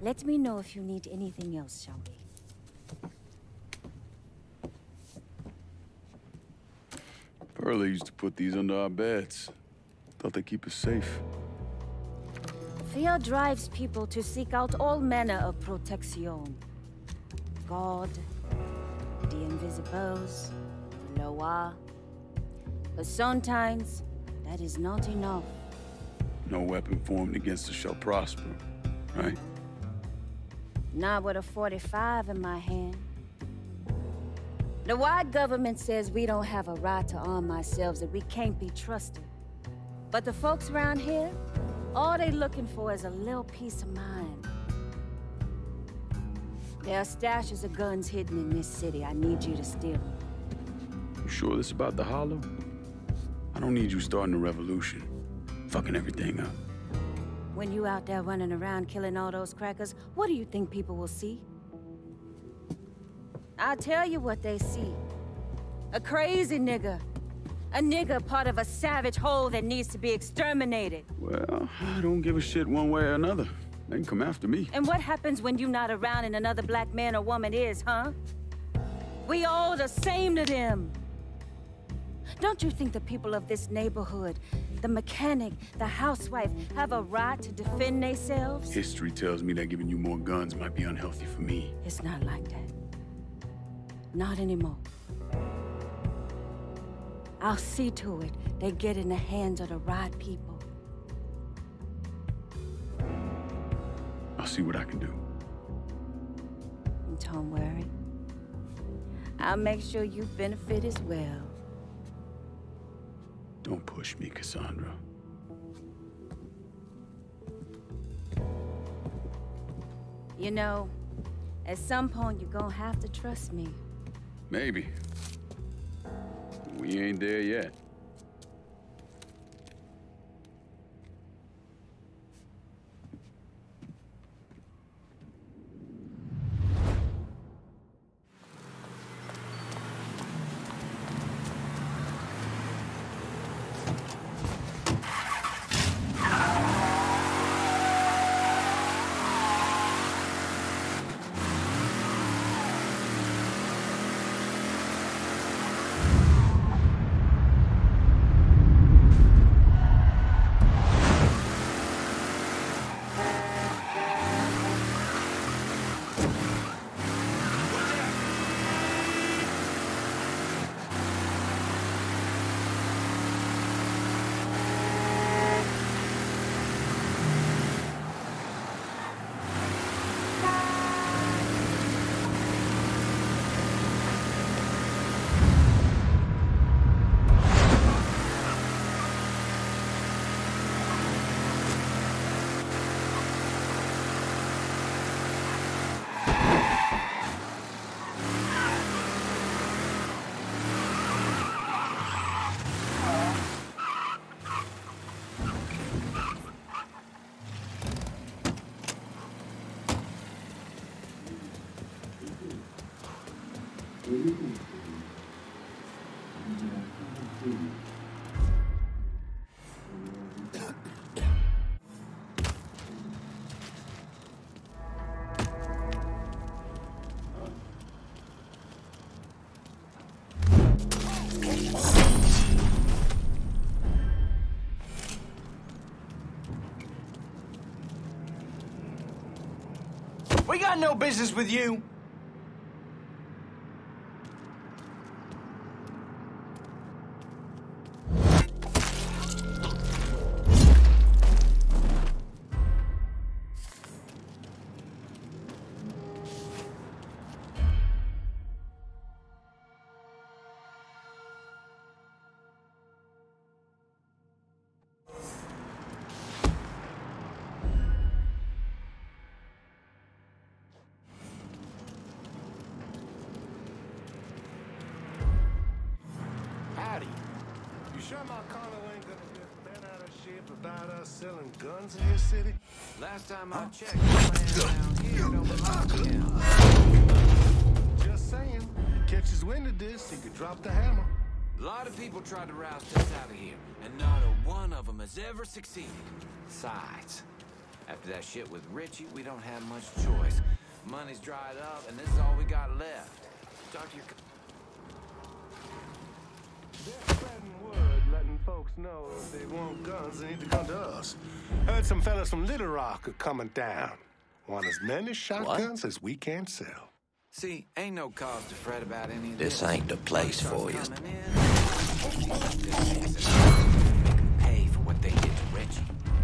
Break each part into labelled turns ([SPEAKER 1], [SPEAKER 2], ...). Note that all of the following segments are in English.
[SPEAKER 1] Let me know if you need anything else, shall we?
[SPEAKER 2] Pearl used to put these under our beds. Thought they keep us safe.
[SPEAKER 1] Fear drives people to seek out all manner of protection. God, the invisibles, the Loa. But sometimes, that is not enough.
[SPEAKER 2] No weapon formed against us shall prosper, right?
[SPEAKER 1] Not with a 45 in my hand. The white government says we don't have a right to arm ourselves, that we can't be trusted. But the folks around here, all they looking for is a little peace of mind. There are stashes of guns hidden in this city. I need you to steal them.
[SPEAKER 2] You sure this about the Hollow? I don't need you starting a revolution. Fucking everything up.
[SPEAKER 1] When you out there running around killing all those crackers, what do you think people will see? I'll tell you what they see. A crazy nigga. A nigga part of a savage whole that needs to be exterminated.
[SPEAKER 2] Well, I don't give a shit one way or another. They can come after me.
[SPEAKER 1] And what happens when you're not around and another black man or woman is, huh? We all the same to them. Don't you think the people of this neighborhood, the mechanic, the housewife, have a right to defend themselves?
[SPEAKER 2] History tells me that giving you more guns might be unhealthy for me.
[SPEAKER 1] It's not like that. Not anymore. I'll see to it they get in the hands of the right people.
[SPEAKER 2] I'll see what I can do.
[SPEAKER 1] Don't worry. I'll make sure you benefit as well.
[SPEAKER 2] Don't push me, Cassandra.
[SPEAKER 1] You know, at some point you're gonna have to trust me.
[SPEAKER 2] Maybe. We ain't there yet.
[SPEAKER 3] We got no business with you.
[SPEAKER 4] Sure my Carlo ain't gonna get bent out of shape about us selling guns in this city?
[SPEAKER 5] Last time I checked, the man down here don't belong to him.
[SPEAKER 4] Just saying. He catches wind of this, he could drop the hammer.
[SPEAKER 5] A lot of people tried to roust us out of here, and not a one of them has ever succeeded. Besides, After that shit with Richie, we don't have much choice. Money's dried up, and this is all we got left. Talk to your...
[SPEAKER 4] They're spreading word, letting folks know if they want guns, they need to come to us. Heard some fellas from Little Rock are coming down. Want as many shotguns as we can sell.
[SPEAKER 5] See, ain't no cause to fret about any of this.
[SPEAKER 6] This ain't the place for you.
[SPEAKER 5] Pay for what they did to Reggie.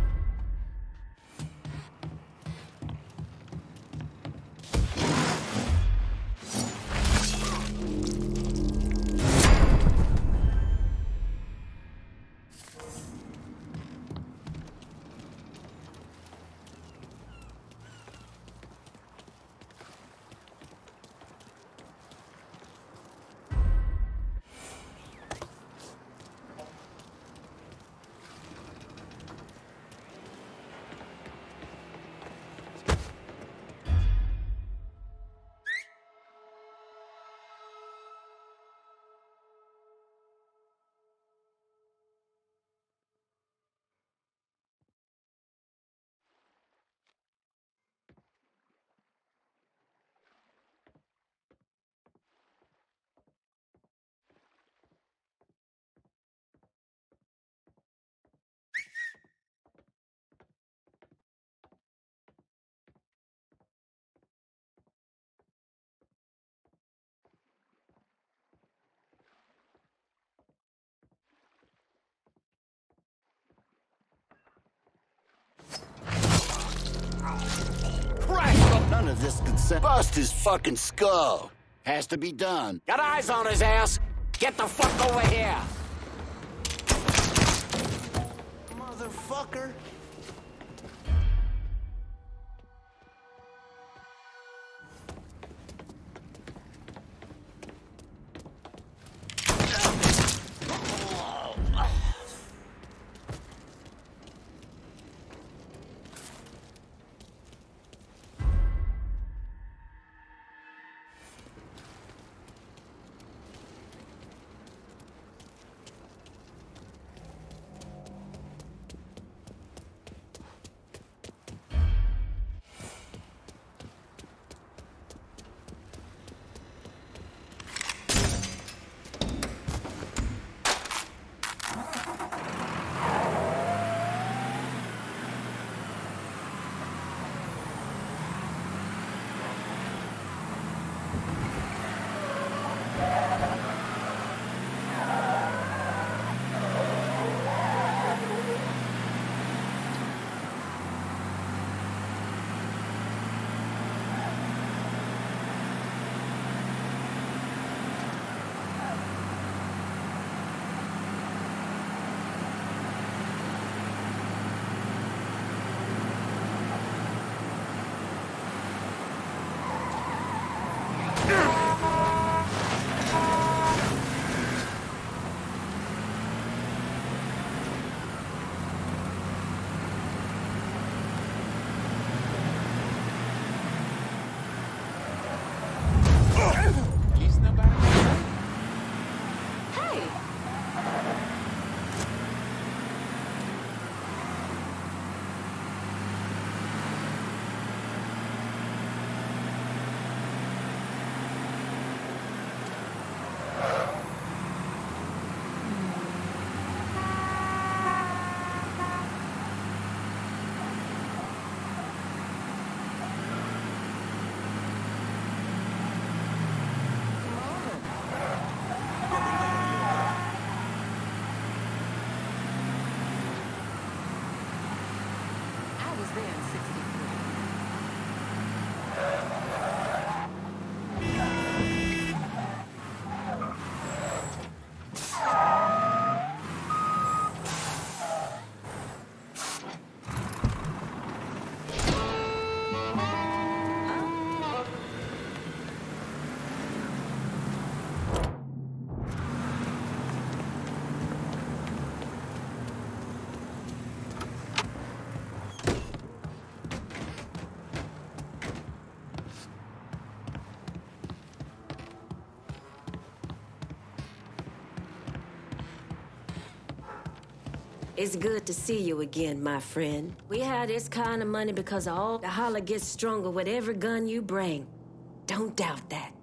[SPEAKER 7] None of this consent. Bust his fucking skull. Has to be done. Got eyes on his ass. Get the fuck over here. Motherfucker.
[SPEAKER 6] It's good to see you again, my friend. We have this kind of money because all the holler gets stronger with every gun you bring. Don't doubt that.